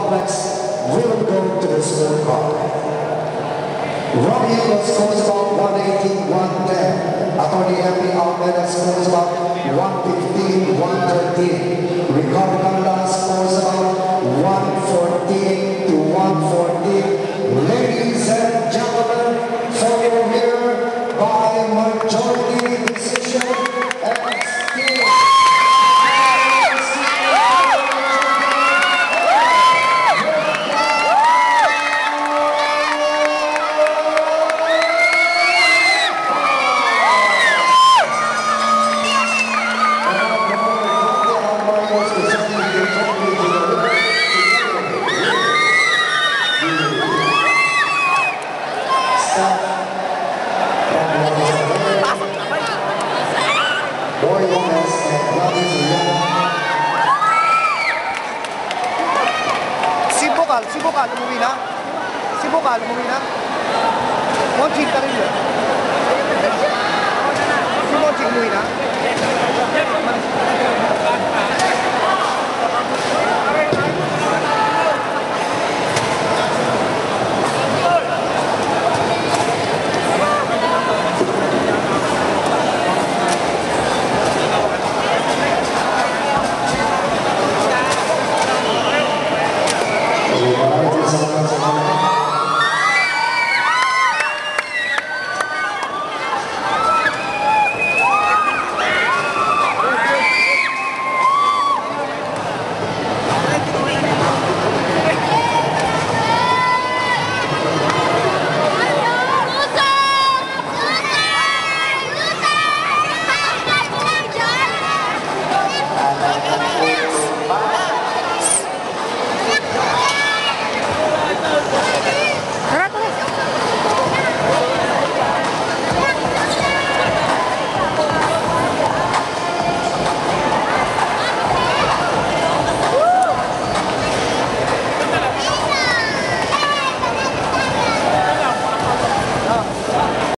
complex will go to the scorecard. Robbie Eagles scores about 118, 110. Attorney Henry Almeida scores about 115, 113. Ricardo Canda scores about 114 to 114. Ladies and gentlemen, for your here by majority decision and still. Si Bokal, umuwi na. Monching ka rin yun. Si Monching umuwi na.